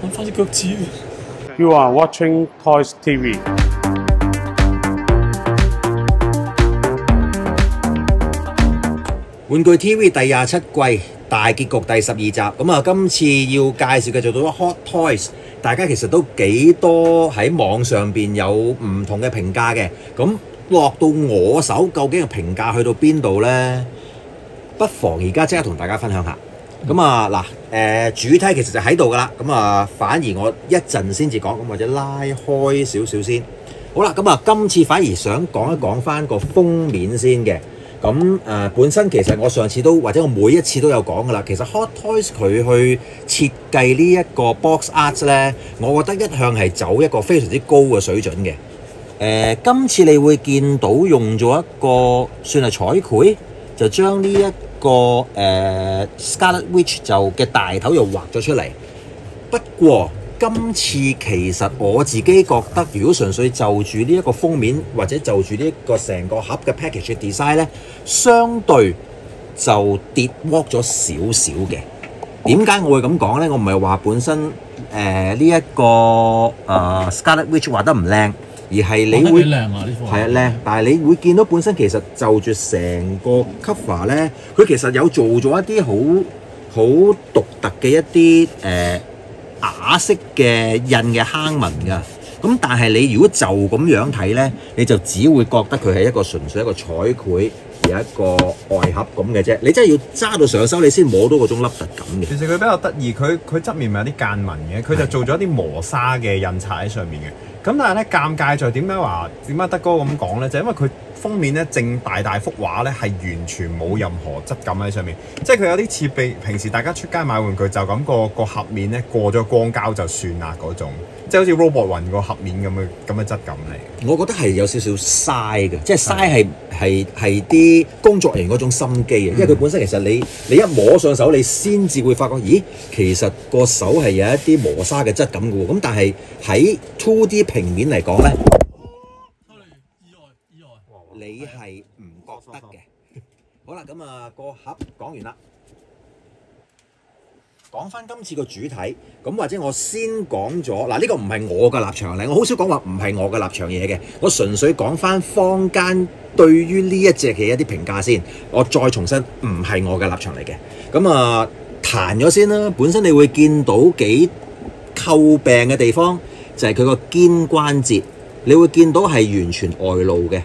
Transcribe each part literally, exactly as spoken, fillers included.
揾翻隻腳趾。 You are watching Toys T V。 玩具 T V 第廿七季大結局第十二集，咁啊，今次要介紹嘅就到咗 Hot Toys， 大家其實都幾多喺網上邊有唔同嘅評價嘅，咁落到我手究竟個評價去到邊度呢？不妨而家即刻同大家分享下。咁啊嗱，誒、呃、主題其實就喺度噶啦，咁啊反而我一陣先至講，咁或者拉開少少先。好啦，咁啊今次反而想講一講翻個封面先嘅。咁誒、呃、本身其實我上次都或者我每一次都有講噶啦，其實 Hot Toys 佢去設計呢一個 box art 咧，我覺得一向係走一個非常之高嘅水準嘅。誒、呃、今次你會見到用咗一個算係彩繪，就將呢、這、一個誒、呃、Scarlet Witch 就嘅大頭又畫咗出嚟。不過今次其實我自己覺得，如果純粹就住呢一個封面或者就住呢一個成個盒嘅 package 嘅 design 咧，相對就跌 walk 咗少少嘅。點解我會咁講咧？我唔係話本身誒呢一個誒、呃、Scarlet Witch 畫得唔靚，而係你會靚啊！呢係啊靚，但係你會見到本身其實就住成個 cover 咧，佢其實有做咗一啲好好獨特嘅一啲誒。呃啞色嘅印嘅坑紋㗎，咁但係你如果就咁樣睇咧，你就只會覺得佢係一個純粹一個彩繪，有一個外盒咁嘅啫。你真係要揸到上手，你先摸到嗰種凹凸感嘅。 其實佢比較得意，佢佢側面咪有啲間紋嘅，佢就做咗一啲磨砂嘅印刷喺上面嘅。咁但係咧，尷尬在點解話點解德哥咁講咧？就係因為佢封面咧正大大幅畫咧係完全冇任何質感喺上面，即係佢有啲似被平時大家出街買玩具就咁個個盒面咧過咗光膠就算啦嗰種，即係好似 robot 雲個盒面咁嘅咁嘅質感嚟。 我覺得係有少少嘥嘅，即係嘥係係係啲工作人員嗰種心機嘅，因為佢本身其實你你一摸上手，你先至會發覺，咦，其實個手係有一啲磨砂嘅質感嘅喎。咁但係喺 two D 平面嚟講咧， 意外意外， 你係唔覺得嘅。好啦，咁啊個盒講完啦，講翻今次個主題，咁或者我先講咗嗱，呢個唔係我嘅立場嚟，我好少講話唔係我嘅立場嘢嘅，我純粹講翻坊間對於呢一隻嘅一啲評價先，我再重申唔係我嘅立場嚟嘅。咁啊彈咗先啦，本身你會見到幾詬病嘅地方，就係佢個肩關節，你會見到係完全外露嘅。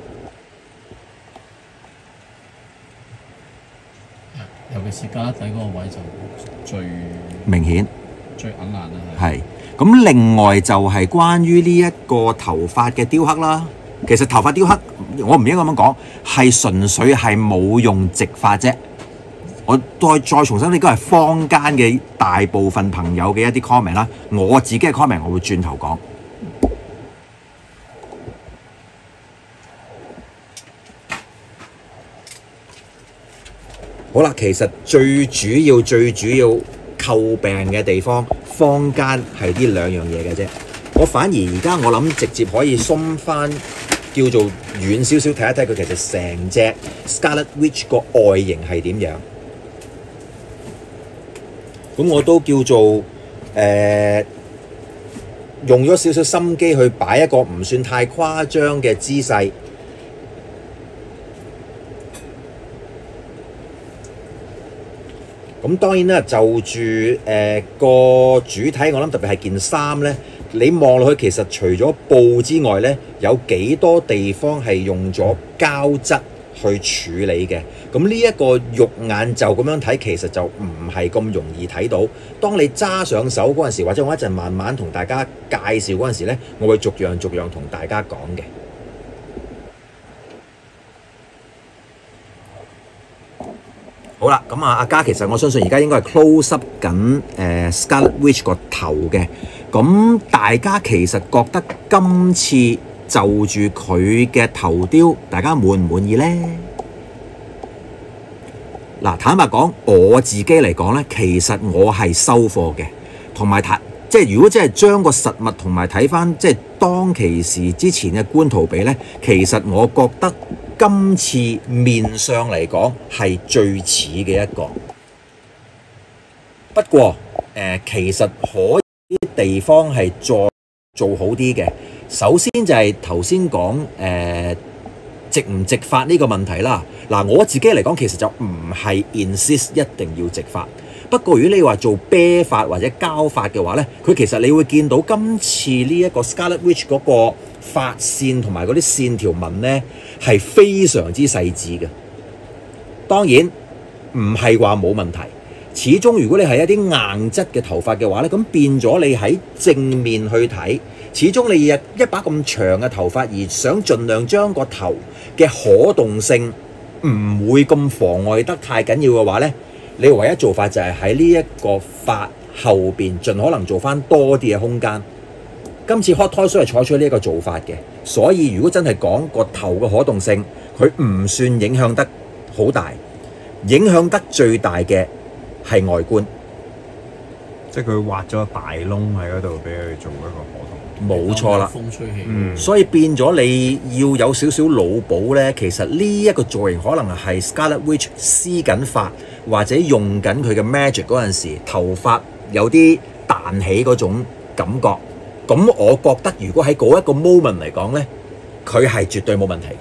尤其是家底嗰個位就最明顯、 最硬硬啦。 係咁，另外就係關於呢一個頭髮嘅雕刻啦。其實頭髮雕刻我唔應該咁樣講，係純粹係冇用直髮啫。我再再重申，呢個係坊間嘅大部分朋友嘅一啲 comment 啦。我自己嘅 comment 我會轉頭講。好啦，其實最主要最主要詬病嘅地方，坊間係呢兩樣嘢嘅啫。我反而而家我諗直接可以鬆翻，叫做遠少少睇一睇佢其實成隻 Scarlet Witch 個外形係點樣。咁我都叫做誒、呃、用咗少少心機去擺一個唔算太誇張嘅姿勢。咁當然啦，就住誒、呃、個主體，我諗特別係件衫咧，你望落去其實除咗布之外咧，有幾多地方係用咗膠質去處理嘅。咁呢一個肉眼就咁樣睇，其實就唔係咁容易睇到。當你揸上手嗰陣時，或者我一陣慢慢同大家介紹嗰陣時咧，我會逐樣逐樣同大家講嘅。好啦，咁啊，阿嘉其實我相信而家應該係 close up 緊誒 Scarlet Witch 個頭嘅。咁大家其實覺得今次就住佢嘅頭雕，大家滿唔滿意呢？嗱，坦白講，我自己嚟講咧，其實我係收貨嘅，同埋睇即係如果真係將個實物同埋睇翻即係當其時之前嘅官圖比咧，其實我覺得今次面上嚟講係最似嘅一個。不過誒、呃，其實可以地方係再做好啲嘅。首先就係頭先講誒直唔直髮呢個問題啦。嗱，我自己嚟講其實就唔係 insist 一定要直髮。不過如果你話做啤髮或者膠髮嘅話咧，佢其實你會見到今次呢一個 Scarlet Witch 嗰個髮線同埋嗰啲線條紋咧係非常之細緻嘅。當然唔係話冇問題，始終如果你係一啲硬質嘅頭髮嘅話咧，咁變咗你喺正面去睇，始終你一把咁長嘅頭髮而想盡量將個頭嘅可動性唔會咁妨礙得太緊要嘅話咧，你唯一做法就係喺呢一個髮後邊盡可能做翻多啲嘅空間。今次 Hot Toys 都係採取呢一個做法嘅，所以如果真係講個頭嘅可動性，佢唔算影響得好大，影響得最大嘅係外觀， 即係佢挖咗個大窿喺嗰度俾佢做一個可動。 冇錯啦。 風吹氣， 嗯， 所以變咗你要有少少腦補呢。其實呢一個造型可能係 Scarlet Witch 施緊髮或者用緊佢嘅 magic 嗰陣時，頭髮有啲彈起嗰種感覺。咁我覺得如果喺嗰一個 moment 嚟講呢，佢係絕對冇問題嘅。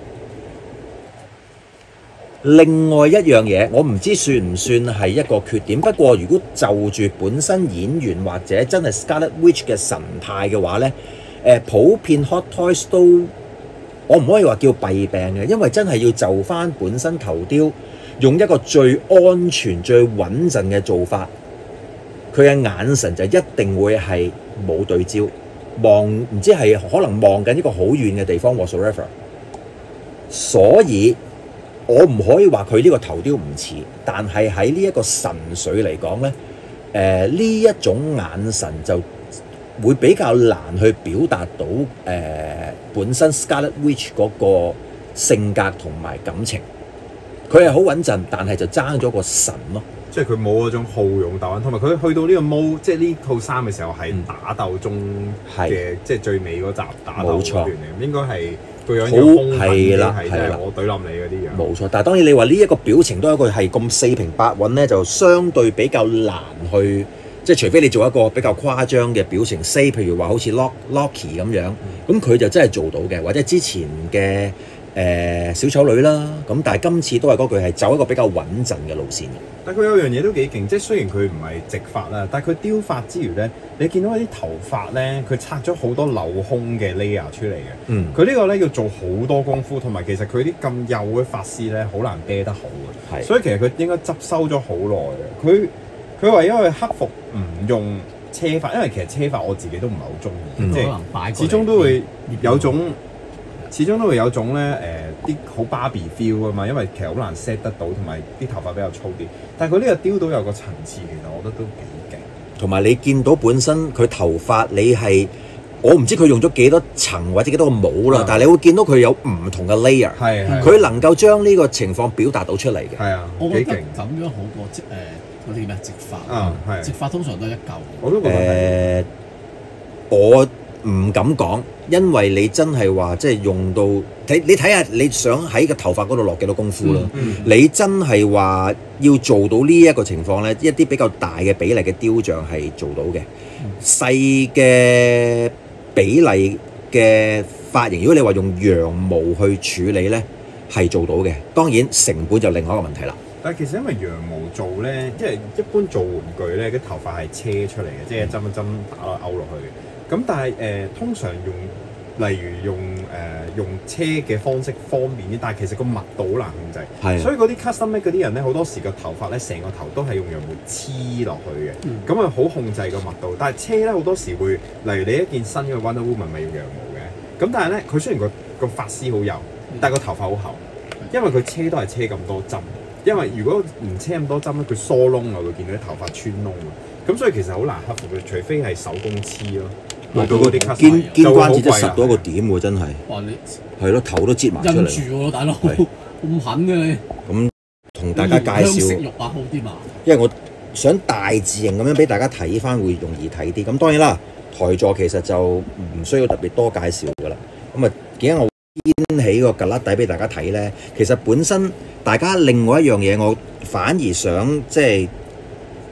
另外一樣嘢，我唔知算唔算係一個缺點。不過如果就住本身演員或者真係 Scarlet Witch 嘅神態嘅話呢，誒普遍 Hot Toys 都我唔可以話叫弊病嘅，因為真係要就翻本身頭雕，用一個最安全、最穩陣嘅做法，佢嘅眼神就一定會係冇對焦，望唔知係可能望緊一個好遠嘅地方 whatsoever。所以我唔可以話佢呢個頭雕唔似，但係喺呢一個神髓嚟講呢，誒呢一種眼神就會比較難去表達到誒、呃、本身 Scarlet Witch 嗰個性格同埋感情。佢係好穩陣，但係就爭咗個神咯。 即係佢冇嗰種好勇鬥狠，同埋佢去到呢個毛，即係呢套衫嘅時候係打鬥中嘅，即係最尾嗰集打鬥嗰段嚟，應該係個樣要兇狠啲，係即係我懟冧你嗰啲樣。冇錯，但係當然你話呢一個表情都係一個係咁四平八穩咧，就相對比較難去，即係除非你做一個比較誇張嘅表情 ，say 譬如話好似 Lock Loki 咁樣，咁佢就真係做到嘅，或者之前嘅。誒、呃、小丑女啦，咁但係今次都係嗰句係走一個比較穩陣嘅路線。 但佢有樣嘢都幾勁，即係雖然佢唔係直髮啦，但係佢雕髮之餘咧，你見到啲頭髮咧，佢拆咗好多鏤空嘅 layer 出嚟嘅。嗯，佢呢個咧要做好多功夫，同埋其實佢啲咁幼嘅髮絲咧，好難啤得好嘅。係，所以其實佢應該執收咗好耐嘅。佢佢為咗去克服唔用車髮，因為其實車髮我自己都唔係好中意，即係始終都會有種。始終都會有種咧誒啲好芭比 feel 啊嘛，因為其實好難 set 得到，同埋啲頭髮比較粗啲。但係佢呢個雕到有個層次，其實我覺得都幾勁。同埋你見到本身佢頭髮，你係我唔知佢用咗幾多層或者幾多個帽啦，嗯、但係你會見到佢有唔同嘅 layer，係佢能夠將呢個情況表達到出嚟嘅。係啊， 我覺得咁樣好過即誒嗰啲咩直髮啊，係直髮通常都係一嚿。 我都覺得係。 誒，我。唔敢講，因為你真係話即係用到睇你睇下，你想喺個頭髮嗰度落幾多功夫咯？嗯嗯、你真係話要做到呢一個情況咧，一啲比較大嘅比例嘅雕像係做到嘅，細嘅、嗯、比例嘅髮型，如果你話用羊毛去處理咧，係做到嘅。當然成本就另外一個問題啦。 但係其實因為羊毛做咧，即係一般做玩具咧，啲頭髮係車出嚟嘅，即係一針一針打落勾落去嘅。咁但係誒、呃，通常用例如用誒、呃、用車嘅方式方便啲，但係其實個密度好難控制，係，所以嗰啲 custom make 嗰啲人咧，好多時個頭髮咧，成個頭都係用羊毛黐落去嘅，咁啊好控制個密度。但係車咧好多時會，例如你一件新嘅 Wonder Woman 咪用羊毛嘅，咁但係咧佢雖然個個髮絲好幼，但係個頭髮好厚，因為佢車都係車咁多針，因為如果唔車咁多針咧，佢疏窿啊會見到啲頭髮穿窿啊，咁所以其實好難克服嘅，除非係手工黐咯。到嗰啲肩肩關節都實到一個點喎，真係。哇！你係咯，頭都擠埋出嚟。印住喎，大佬咁狠嘅你。咁同大家介紹。香色肉啊，好啲嘛。因為我想大字型咁樣俾大家睇翻，會容易睇啲。咁當然啦，台座其實就唔需要特別多介紹噶啦。咁啊，點解我掀起個旮旯底俾大家睇咧？其實本身大家另外一樣嘢，我反而想即係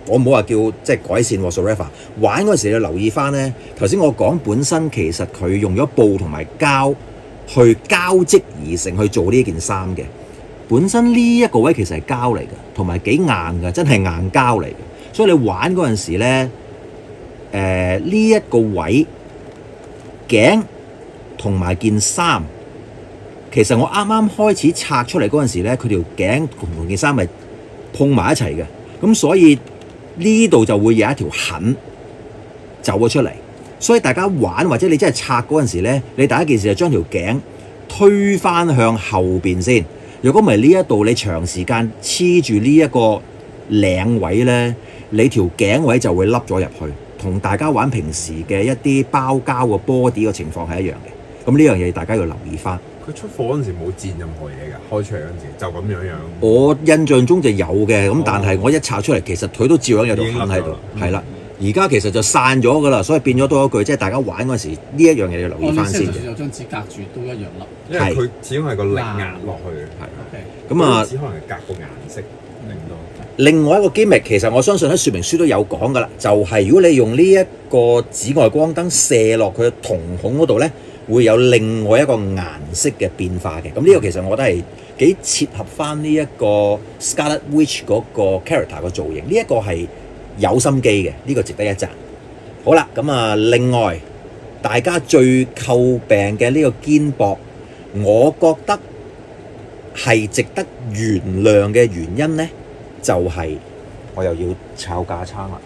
我唔好話叫即係改善 whatsoever。玩嗰陣時你要留意翻咧，頭先我講本身其實佢用咗布同埋膠去交織而成去做呢件衫嘅。本身呢一個位其實係膠嚟嘅，同埋幾硬嘅，真係硬膠嚟嘅。所以你玩嗰陣時咧，誒呢一個位頸同埋件衫，其實我啱啱開始拆出嚟嗰陣時咧，佢條頸同件衫係碰埋一齊嘅，咁所以呢度就會有一條痕走咗出嚟。所以大家玩或者你真係拆嗰陣時咧，你第一件事就將條頸推返向後邊先。如果唔係呢一度，你長時間黐住呢一個領位咧，你條頸位就會凹咗入去，同大家玩平時嘅一啲包膠嘅 body 嘅情況係一樣嘅。咁呢樣嘢大家要留意翻。 佢出貨嗰陣時冇墊任何嘢㗎，開出嚟嗰陣時就咁樣樣。 我印象中就有嘅，咁但係我一拆出嚟，其實佢都照樣有條痕喺度。係啦，而家其實就散咗㗎啦，所以變咗多一句，即係大家玩嗰陣時呢一樣嘢要留意翻先嘅。 有張紙隔住都一樣凹， 因為佢始終係個力壓落去。 係。咁啊， 只可能係隔個顏色令到。 另外一個 gimmick 其實我相信喺說明書都有講㗎啦，就係、是、如果你用呢一個紫外光燈射落佢嘅瞳孔嗰度咧，會有另外一個顏色嘅變化嘅。咁呢個其實我覺得係幾切合翻呢一個 Scarlet Witch 嗰個 character 嘅造型，呢、這、一個係有心機嘅，呢、這個值得一讚。好啦，咁啊，另外大家最詬病嘅呢個肩膊，我覺得係值得原諒嘅原因咧，就係、是、我又要抄架撐啦。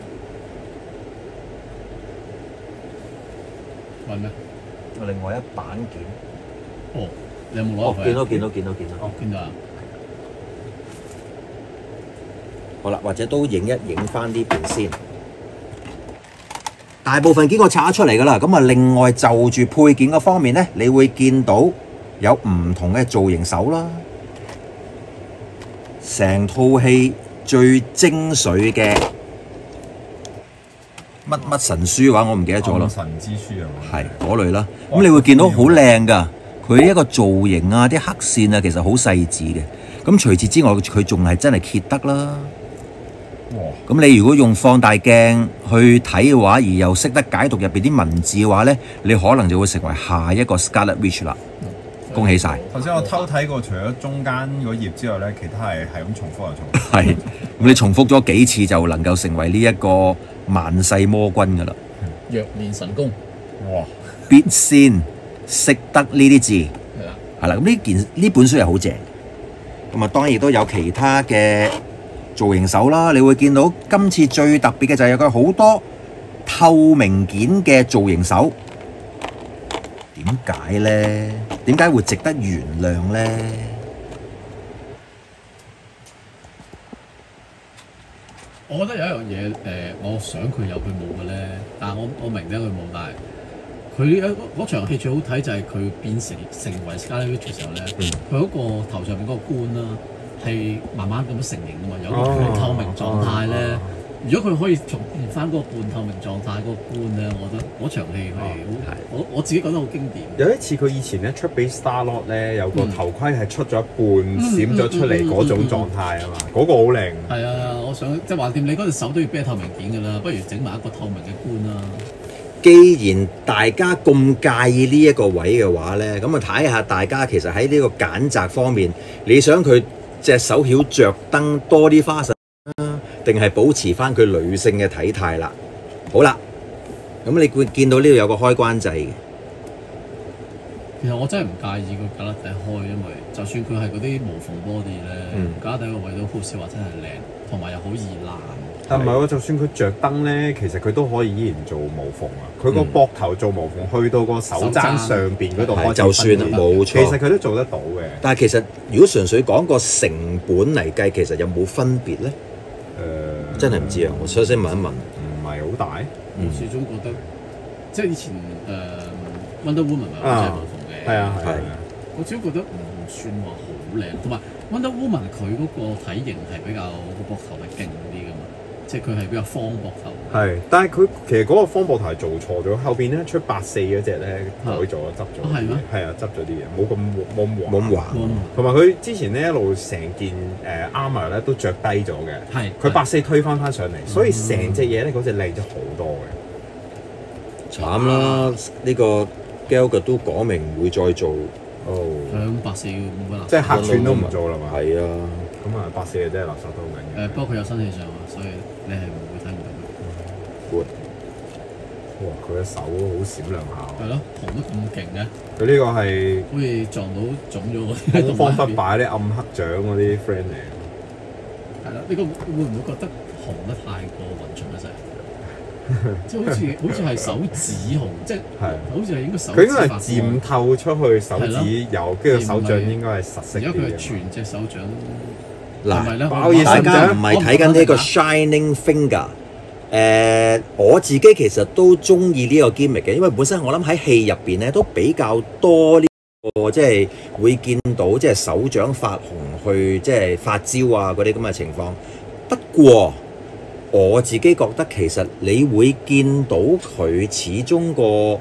揾咩？ 另外一板件。 哦，你有冇攞入去？ 哦，見到見到見到見到。 哦，見到啊！ 好啦，或者都影一影翻呢邊先。大部分件我拆咗出嚟㗎啦。咁啊，另外就住配件嘅方面咧，你會見到有唔同嘅造型手啦。成套戲最精髓嘅乜乜神書嘅話，我唔記得咗啦。 神之書啊， 係嗰類啦。咁你會見到好靚㗎，佢一個造型啊，啲黑線啊，其實好細緻嘅。咁除此之外，佢仲係真係揭得啦。咁你如果用放大鏡去睇嘅話，而又識得解讀入邊啲文字嘅話咧，你可能就會成為下一個 Scarlet Witch 啦。嗯、恭喜晒！ 頭先我偷睇過，除咗中間嗰頁之外咧，其他係係咁重複又重複。 係，咁你重複咗幾次就能夠成為呢一個萬世魔君噶啦。 若練神功， 哇！ 必先識得呢啲字， 係啦， 係啦。咁呢件呢本書係好正。咁啊，當然亦都有其他嘅造型手啦。你會見到今次最特別嘅就係有佢好多透明件嘅造型手。點解咧？點解會值得原諒咧？ 我覺得有一樣嘢誒，我想佢有佢冇嘅咧，但係我我明點解佢冇，但係佢嗰場戲最好睇就係佢變成成為 Scarlet Witch 嘅時候咧，佢嗰、嗯、個頭上面嗰個冠啦係慢慢咁樣成型㗎嘛，有個半透明狀態咧。哦哦哦哦如果佢可以重現翻嗰個半透明狀態嗰個冠咧，我覺得嗰場戲係好，我我自己覺得好經典。 有一次佢以前咧出俾 Star-Lord 咧，有個頭盔係出咗一半閃咗出嚟嗰種狀態啊嘛，嗰個好靚。係啊，我想即係橫掂你嗰隻手都要啤透明件㗎啦，不如整埋一個透明嘅冠啦。 既然大家咁介意呢一個位嘅話咧，咁啊睇下大家其實喺呢個揀擇方面，你想佢隻手曉着燈多啲花神啊，定係保持翻佢女性嘅體態啦？好啦，咁你會見到呢度有個開關掣嘅。 其實我真係唔介意佢架底開，因為就算佢係嗰啲無縫 body 咧，架底個位都好少話真係靚，同埋又好易爛。 但唔係喎，就算佢着燈咧，其實佢都可以依然做無縫啊！佢個膊頭做無縫，去到個手踭上邊嗰度開就算冇錯。 其實佢都做得到嘅。 但係其實如果純粹講個成本嚟計，其實有冇分別咧？誒、呃，真係唔知啊！我所以先問一問。 唔係好大。 我始終覺得，即係以前誒、呃、Wonder Woman 咪好似係無縫嘅。 係啊係啊。 我始終覺得唔算話好靚，同埋 Wonder Woman 佢嗰個體型係比較個膊頭係勁啲㗎嘛。 即係佢係比較方膊頭。 係，但係佢其實嗰個方膊頭係做錯咗，後邊咧出八四嗰只咧改咗執咗。 係咩？ 係啊，執咗啲嘢，冇咁冇咁冇咁滑。 同埋佢之前咧一路成件誒 armor 咧都着低咗嘅。 係。 佢八四推翻翻上嚟，所以成隻嘢咧嗰隻靚咗好多嘅。 慘啦！呢個 Gal 都講明會再做。哦。 響八四冇乜垃圾。 即係客串都唔做啦嘛。 係啊。 咁啊，八四嘅真係垃圾都好緊要。 誒，不過佢有新氣象啊，所以你係唔會睇唔到佢。 哇！佢嘅手好閃兩下。 係咯，紅得咁勁嘅。 佢呢個係好似撞到腫咗嗰啲。 東方不敗啲暗黑獎嗰啲 friend 嚟。 係啦，呢個會唔會覺得紅得太過混濁一陣？即係好似好似係手指紅，即係好似係應該手指。 佢應該係漸透出去手指油，跟住手掌應該係實色啲嘅。而家佢係全隻手掌。 嗱，大家唔係睇緊呢個 Shining Finger。誒，我自己其實都中意呢個 gimmick 嘅，因為本身我諗喺戲入邊咧都比較多呢個，即係會見到即係手掌發紅去即係發焦啊嗰啲咁嘅情況。不過我自己覺得其實你會見到佢始終個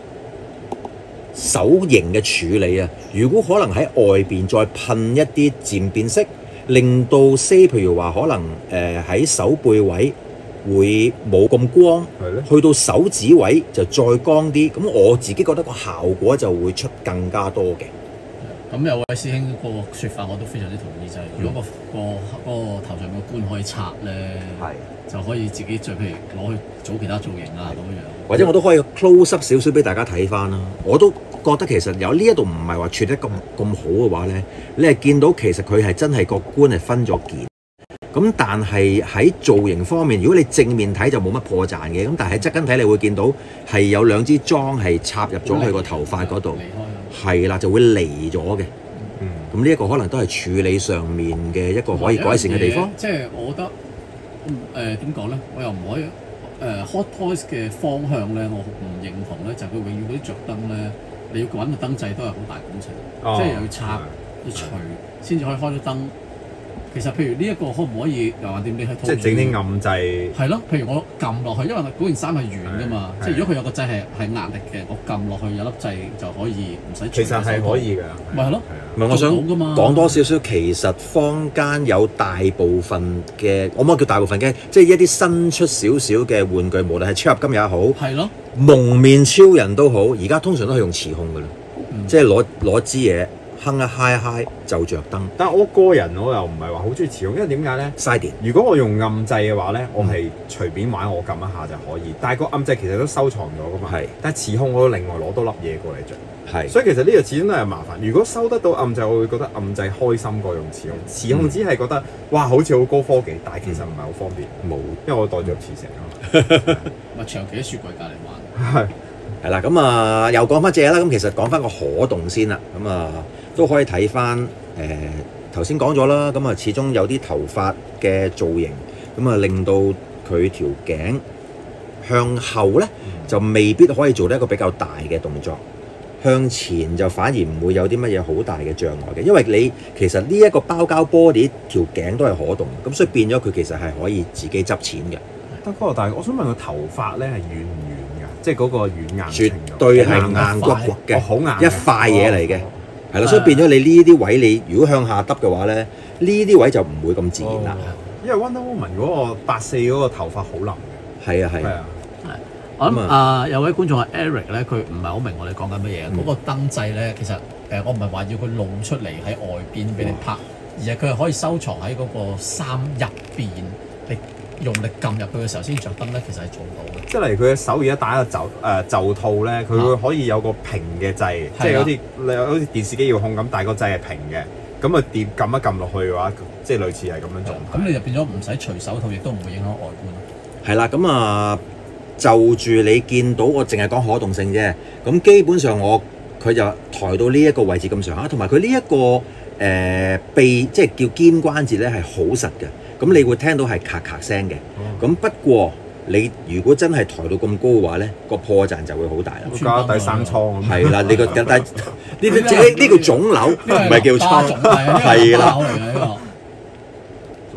手型嘅處理啊，如果可能喺外邊再噴一啲漸變色，令到 say 譬如話可能誒喺手背位會冇咁光，去到手指位就再光啲，咁我自己覺得個效果就會出更加多嘅。 咁有位師兄個説法我都非常之同意，就係、是、如果、個個嗰、個頭上個冠可以拆咧，就可以自己再譬如攞去做其他造型啊咁樣。或者我都可以 close up 少少俾大家睇翻啦。我都覺得其實有呢一度唔係話處得咁咁好嘅話咧，你係見到其實佢係真係個冠係分咗件。咁但係喺造型方面，如果你正面睇就冇乜破綻嘅，咁但係喺側跟睇你會見到係有兩支裝係插入咗佢個頭髮嗰度，係啦就會離咗嘅。咁呢一個可能都係處理上面嘅一個可以改善嘅地方。 即係我覺得誒點講咧，我又唔可以誒、呃、Hot Toys 嘅方向咧，我唔認同咧，就係、是、佢永遠嗰啲着燈咧，你要揾個燈掣都係好大工程，哦、即係又要插要除先至可以開到燈。其實譬如呢一個可唔可以又話點？你係即係整啲暗掣。係咯，譬如我撳落去，因為嗰件衫係軟噶嘛，即係如果佢有個掣係係壓力嘅，我撳落去有粒掣就可以唔使。 其實係可以㗎。 咪係咯。 唔係我想講多少少，其實坊間有大部分嘅，我唔可以叫大部分嘅，即係一啲新出少少嘅玩具，無論係超合金也好， 係咯， 蒙面超人都好，而家通常都係用磁控㗎啦，嗯、即係攞攞支嘢。哼一嗨嗨就着燈， 但係我個人我又唔係話好中意磁控，因為點解咧？ 嘥電。 如果我用暗掣嘅話咧，我係隨便玩，我撳一下就可以。但係個暗掣其實都收藏咗噶嘛。係。但係磁控我都另外攞多粒嘢過嚟着。係。所以其實呢個始終都係麻煩。如果收得到暗掣，我會覺得暗掣開心過用磁控。磁控只係覺得哇，好似好高科技，但係其實唔係好方便。冇、嗯，因為我袋住入磁石啊。 咪長期喺雪櫃隔離玩。 係。係啦，咁啊又講翻隻啦。咁其實講翻個可動先啦。咁啊。都可以睇翻誒頭先講咗啦，咁啊始終有啲頭髮嘅造型，咁啊令到佢條頸向後咧、嗯、就未必可以做得一個比較大嘅動作，向前就反而唔會有啲乜嘢好大嘅障礙嘅，因為你其實呢一個包膠 body 條頸都係可動，咁所以變咗佢其實係可以自己執錢嘅。 得哥，但係我想問個頭髮咧係軟唔軟㗎？即係嗰個軟硬絕對係硬骨骨嘅， 好、哦、硬一塊嘢嚟嘅。係啦，所以變咗你呢啲位，你如果向下耷嘅話咧，呢啲位就唔會咁自然啦、哦。 因為 Wonder Woman 嗰個八四嗰個頭髮好腍嘅。 係啊係啊。 係。我諗啊，有位觀眾係 Eric 咧，佢唔係好明我哋講緊乜嘢。嗰、嗯、個燈掣咧，其實誒、呃、我唔係話要佢露出嚟喺外邊俾你拍，而係佢係可以收藏喺嗰個衫入邊，你用力撳入去嘅時候先着燈咧，其實係做到嘅。 即係例如佢嘅手而家戴個袖誒袖套咧，佢會可以有個平嘅掣，啊、即係好似你好似電視機遙控咁，但係個掣係平嘅，咁啊掂撳一撳落去嘅話，即係類似係咁樣做。咁你就變咗唔使除手套，亦都唔會影響外觀。 係啦，咁啊就住你見到我淨係講可動性啫，咁基本上我佢就抬到呢一個位置咁上下，同埋佢呢一個誒、呃、臂即係叫肩關節咧係好實嘅，咁你會聽到係咔咔聲嘅，咁、嗯、不過。你如果真係抬到咁高嘅話咧，個破綻就會好大啦。 加第三倉係啦，你個但係呢啲呢呢個腫瘤唔係叫倉，係啦。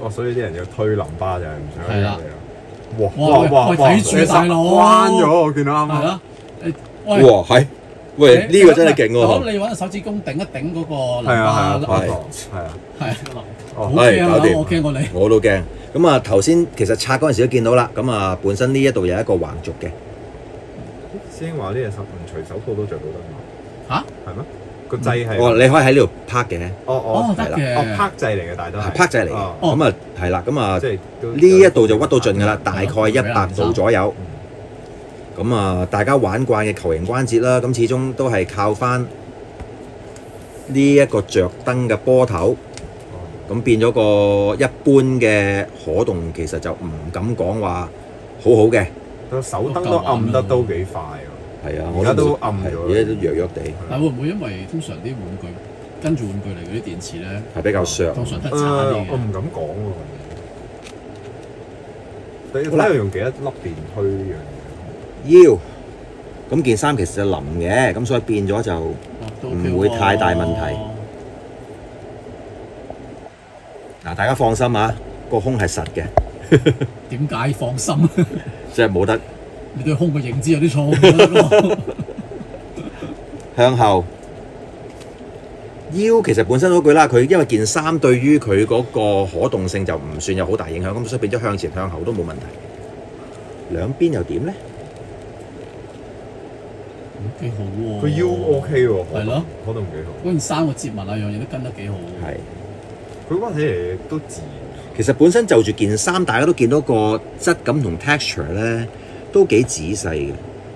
哇！所以啲人要推淋巴就係唔想係啦哇哇哇哇哇！ 喂睇住你大佬彎咗，我見到啱啱。 係啦，誒喂。 哇，係，喂，呢個真係勁喎！ 我諗你揾手指公頂一頂嗰個淋係啊係巴， 啊係係啊。 係啊，好哦係驚啊！ 搞掂我驚過你。 我都驚。咁啊，頭先其實拆嗰陣時都見到啦。咁啊，本身呢一度有一個橫軸嘅， 師兄話呢隻手唔除手套都着到得嘛？ 嚇？ 係咩？個掣係哦，你可以喺呢度拍嘅， 哦哦，得係啦嘅。 哦拍掣嚟嘅，但係都係係拍掣嚟嘅。 哦咁啊，係啦，咁啊即係都呢一度就屈到盡㗎啦，大概一百度左右。 嗯咁啊，大家玩慣嘅球形關節啦，咁始終都係靠翻呢一個着燈嘅波頭，咁變咗個一般嘅可動，其實就唔敢講話好好嘅。 個手燈都暗得都幾快喎。 係啊， 而家都暗咗係而家都弱弱地， 但會唔會因為通常啲玩具跟住玩具嚟嗰啲電池咧， 係比較削。 通常都係誒差啲我嘅。 唔敢講喎。你睇下用幾多粒電推呢樣嘢？ 腰，咁件衫其實就腍嘅，咁所以變咗就哦都 OK 唔會太大問題喎嗱，大家放心啊，個胸係實嘅， 點解放心？ 即係冇得你對胸嘅認知有啲錯誤。 向後。腰其實本身嗰句啦，佢因為件衫對於佢嗰個可動性就唔算有好大影響，咁所以變咗向前向後都冇問題。兩邊又點咧？ 幾好喎！ 佢腰 OK 喎， 係咯， 可動幾好。 嗰件衫個摺紋啊，樣嘢都跟得幾好。 係。 佢嗰睇嚟都自然。 其實本身就住件衫，大家都見到個質感同 texture 咧，都幾仔細嘅。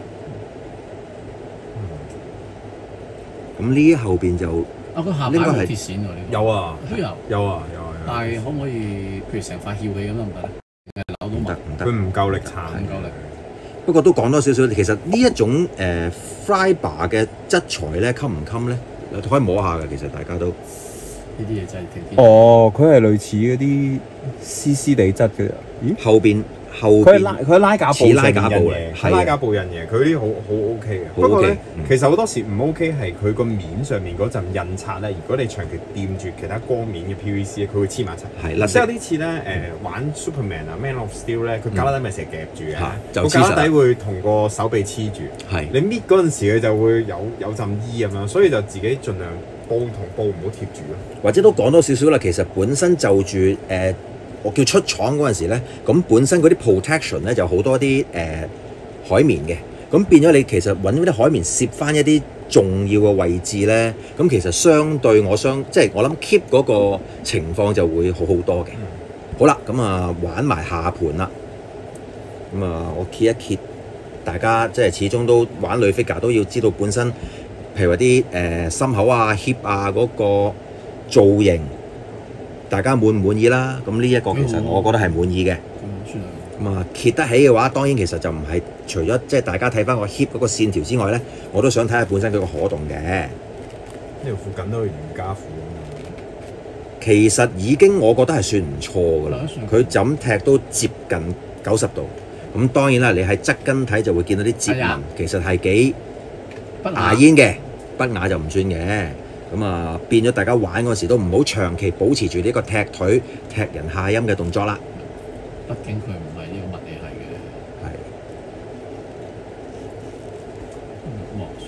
咁呢後邊就啊，佢下應該係擺冇鐵線喎，呢個有啊， 都有。 有啊，有啊，有啊。 但係可唔可以，譬如成塊翹起咁得唔得咧？扭到埋唔得唔得。 佢唔夠力撐， 唔夠力。 不過都講多少少，其實呢一種誒、呃、fiber 嘅質材咧，襟唔襟咧？可以摸下嘅，其實大家都呢啲嘢真係挺啲。 哦，佢係類似嗰啲絲絲地質嘅。咦？ 後邊後佢係拉邊佢係拉架布似拉架布嚟上面印嘢係啊拉架布印嘢，佢啲好好 OK 嘅。 好不過 OK， 咧嗯， 其實好多時唔 OK 係佢個面上面嗰陣印刷咧。如果你長期掂住其他光面嘅 P V C 咧，佢會黐埋一齊。 係甩即係有色啲似咧誒玩 Superman 啊 Man of Steel 咧，佢膠底咪成日夾住嘅嚇，就個黐實膠底會同個手臂黐住。 係你搣嗰陣時佢就會有有陣衣咁樣，所以就自己盡量布同布唔好貼住咯。 或者都講多少少啦。其實本身就住誒、呃我叫出廠嗰陣時咧，咁本身嗰啲 protection 咧就好多啲誒、呃、海綿嘅，咁變咗你其實揾嗰啲海綿攝翻一啲重要嘅位置咧，咁其實相對我相即係我諗 keep 嗰個情況就會好好多嘅。 嗯好啦，咁啊玩埋下盤啦，咁啊我揭一揭，大家即係始終都玩女 figure 都要知道本身，譬如話啲誒心口啊、hip 啊嗰個造型。大家滿唔滿意啦？咁呢一個其實我覺得係滿意嘅。 咁算啦。 咁啊，揭得起嘅話，當然其實就唔係除咗即係大家睇翻個 hip 嗰個線條之外咧，我都想睇下本身佢個可動嘅。 呢條褲緊都係瑜伽褲咁其實已經我覺得係算唔錯㗎啦係啊算。 佢就咁踢都接近九十度。咁當然啦，你喺側跟睇就會見到啲折紋係啊， 其實係幾不牙煙嘅，不雅就唔算嘅。咁啊，變咗大家玩嗰時都唔好長期保持住呢個踢腿、踢人下陰嘅動作啦。 畢竟佢唔係呢個物理係嘅。 係。 嗯哇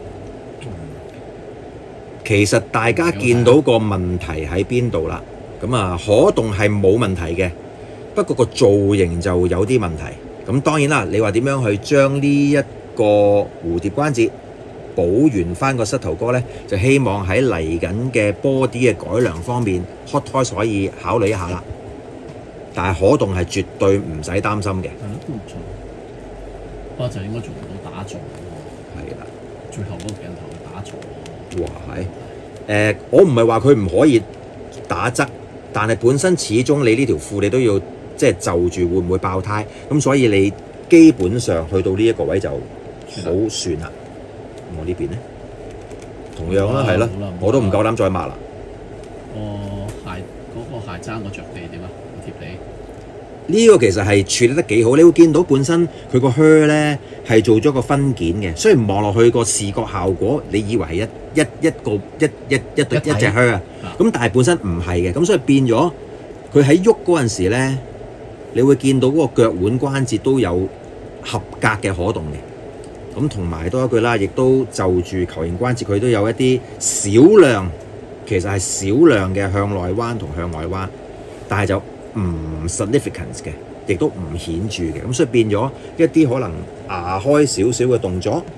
其實大家見到個問題喺邊度啦？咁啊，可動係冇問題嘅，不過個造型就有啲問題。咁當然啦，你話點樣去將呢一個蝴蝶關節補完翻個膝頭哥呢？就希望喺嚟緊嘅 body 嘅改良方面 ，Hot Toys 可以考慮一下啦。但係可動係絕對唔使擔心嘅。 係咯，都唔錯。不過就應該做唔到打坐喎。 係啦。 最後嗰個鏡頭去打坐。 哇係，誒、呃、我唔係話佢唔可以打側，但係本身始終你呢條褲你都要即係就住會唔會爆胎，咁所以你基本上去到呢一個位就好算啦。我呢邊咧，同樣啦，係咯，我都唔夠膽再抹啦。 個鞋嗰、嗰個鞋踭個着地點啊？個貼地。 呢個其實係處理得幾好，你會見到本身佢個靴咧係做咗個分件嘅，雖然望落去個視覺效果，你以為係一一一個一一一對一隻靴啊，咁但係本身唔係嘅，咁所以變咗佢喺喐嗰陣時咧，你會見到嗰個腳腕關節都有合格嘅可動嘅。咁同埋多一句啦，亦都就住球形關節，佢都有一啲少量，其實係少量嘅向內彎同向外彎，但係就唔 significant 嘅，亦都唔顯著嘅。咁所以變咗一啲可能牙開少少嘅動作，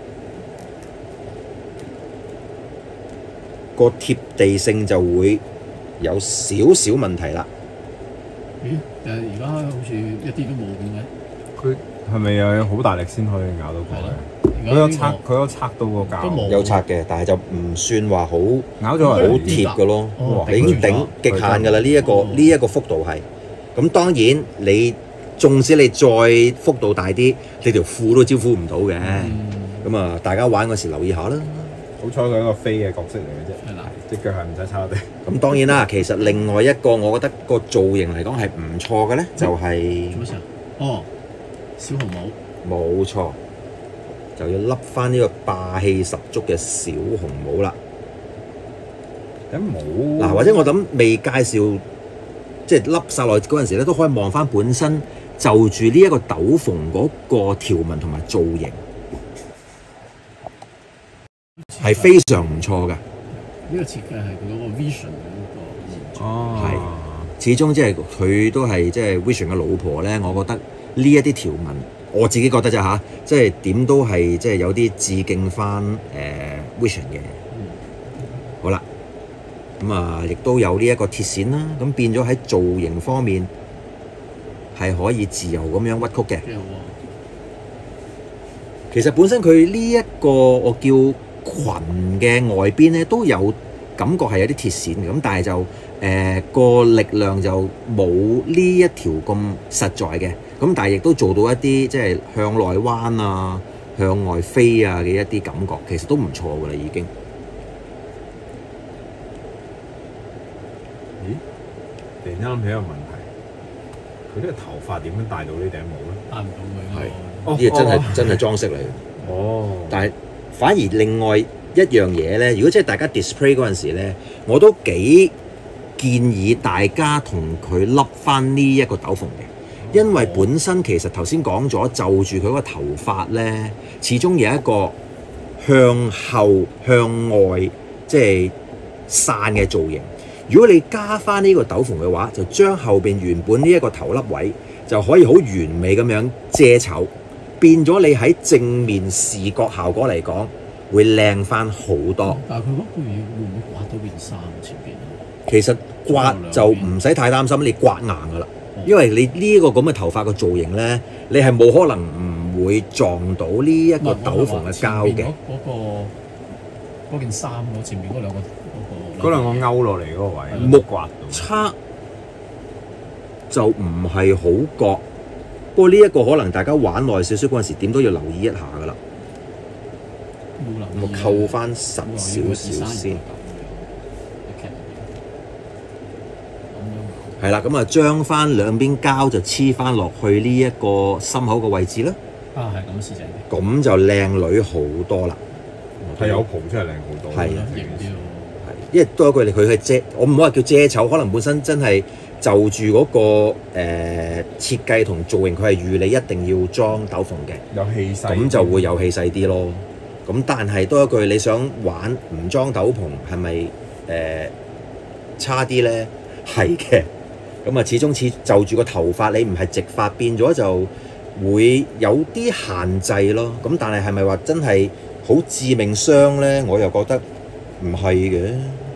個貼地性就會有少少問題啦。 咦？誒而家好似一啲都冇點解？ 佢係咪有好大力先可以咬到佢？佢有拆，佢有拆到個膠， 都冇有拆嘅，但係就唔算話好好咬咗係貼嘅咯。 哦你已經頂極限㗎啦，呢一個哦呢一個幅度係。咁當然你縱使你再幅度大啲，你條褲都招呼唔到嘅。咁啊、 嗯， 大家玩嗰時留意下啦。 好彩佢係一個飛嘅角色嚟嘅啫， 係啦， 隻腳係唔使抄地。 咁當然啦，其實另外一個我覺得個造型嚟講係唔錯嘅咧，就係、 做乜事啊？哦，小紅帽。 冇錯，就要笠翻呢個霸氣十足嘅小紅帽啦。 咁冇嗱，或者我諗未介紹，即係笠晒落嗰陣時咧，都可以望翻本身就住呢一個斗篷嗰個條紋同埋造型，係非常唔錯嘅。 呢個設計係佢嗰個 vision 嘅嗰個延續。 哦， 係始終即係佢都係即係 Vision 嘅老婆咧，我覺得呢一啲條紋，我自己覺得咋吓，即係點都係即係有啲致敬翻誒、呃、Vision 嘅。好啦，咁啊，亦都有呢一個鐵線啦，咁變咗喺造型方面係可以自由咁樣屈曲嘅。 幾好啊！ 其實本身佢呢一個我叫裙嘅外邊咧都有感覺係有啲鐵線嘅，咁但係就誒個、呃、力量就冇呢一條咁實在嘅，咁但係亦都做到一啲即係向內彎啊、向外飛啊嘅一啲感覺，其實都唔錯㗎啦已經。 咦？突然間諗起一個問題，佢呢個頭髮點樣戴到呢頂帽咧？ 戴唔到佢係咯。 呢個真係、 哦真係裝飾嚟嘅。 哦， 但係反而另外一樣嘢咧，如果即係大家 display 嗰陣時咧，我都幾建議大家同佢笠翻呢一個斗篷嘅，因為本身其實頭先講咗就住佢個頭髮咧，始終有一個向後向外即係散嘅造型。如果你加翻呢個斗篷嘅話，就將後邊原本呢一個頭笠位就可以好完美咁樣遮醜，變咗你喺正面視覺效果嚟講會靚翻好多。 但係佢嗰個嘢會唔會刮到件衫前邊啊？ 其實刮就唔使太擔心，你刮硬噶啦，因為你呢一個咁嘅頭髮嘅造型咧，你係冇可能唔會撞到呢一個斗篷嘅膠嘅。 嗰個嗰件衫嗰前面嗰兩個嗰個嗰兩個勾落嚟嗰個位木刮到。 測就唔係好覺，不過呢一個可能大家玩耐少少嗰陣時，點都要留意一下噶啦。 冇留意咁我扣翻實少少先。係啦，咁啊將翻兩邊膠就黐翻落去呢一個心口嘅位置啦， 啊，係咁試整嘅， 咁就靚女好多啦。 係有蒲真係靚好多。 係啊型啲咯。 係，因為多一句，佢係遮，我唔好話叫遮醜，可能本身真係就住嗰、個誒、呃、設計同造型，佢係預你一定要裝斗篷嘅， 有氣勢。 咁就會有氣勢啲咯。咁但係多一句，你想玩唔裝斗篷係咪誒差啲咧？係嘅。咁啊，始終似就住個頭髮，你唔係直髮，變咗就會有啲限制咯。咁但係係咪話真係好致命傷咧？我又覺得唔係嘅。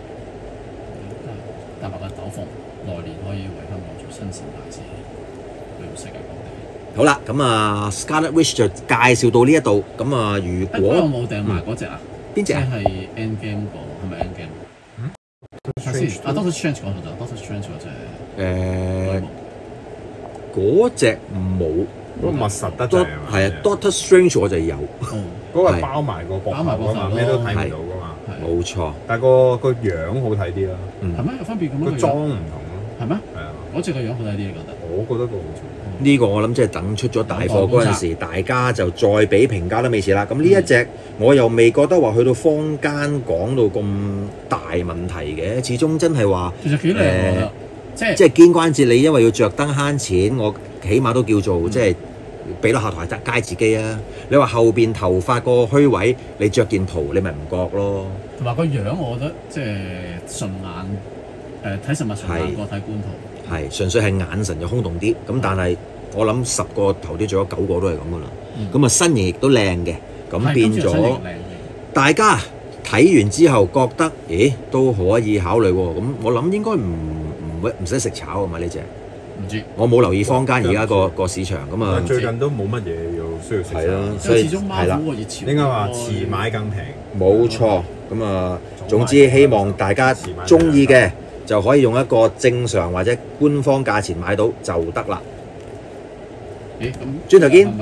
搭埋個斗篷，來年可以為香港做新鮮大使，去到世界各地。 好啦，咁啊，Scarlet Witch 就介紹到呢一度。咁啊，如誒，我有果冇訂埋嗰只啊？ 邊隻啊？ 即係 Endgame 個，係咪 Endgame？ 嗯睇先啊，Doctor Strange 講錯咗，Doctor Strange 嗰隻誒內嗰隻冇， 嗰個密實得滯都係嘛？ 係啊，Doctor Strange 我就有， 哦， 嗰個係包埋個膊包埋頭㗎嘛， 膊頭咩都睇唔係到㗎嘛。 係冇錯。 但係個個樣好睇啲啦， 嗯係，咩有分別嘅咩？ 個妝唔同咯。 係咩？ 係啊， 嗰隻個樣好睇啲，你覺得？ 我覺得個好似。 呢個我諗即係等出咗大貨嗰陣時，大家就再俾評價都未遲啦。咁呢一隻我又未覺得話去到坊間講到咁大問題嘅，始終真係話其實幾靚誒啊！ 即係即係肩關節，你因為要着燈慳錢，我起碼都叫做、 嗯、 即係俾到下台街自己啊！你話後邊頭髮個虛位，你着件袍，你咪唔覺咯。 同埋個樣，我覺得即係順眼，誒睇實物順眼過睇官圖。 係純粹係眼神就空洞啲，咁但係我諗十個頭啲做咗九個都係咁噶啦。咁啊、嗯、身形亦都靚嘅，咁變咗大家睇完之後覺得，咦都可以考慮喎。咁我諗應該唔唔唔使食炒啊嘛呢隻。 唔知， 我冇留意坊間而家個個市場咁啊。 最近都冇乜嘢要需要食。 係啦， 所以始終貓虎個熱潮應該話遲買更平。 冇錯，咁啊，總之希望大家中意嘅就可以用一個正常或者官方價錢買到就得啦。 咦，咁轉頭見。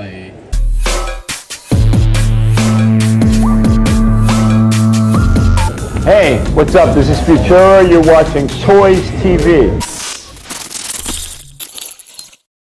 Hey, what's up? This is Futura. You're watching Toys T V.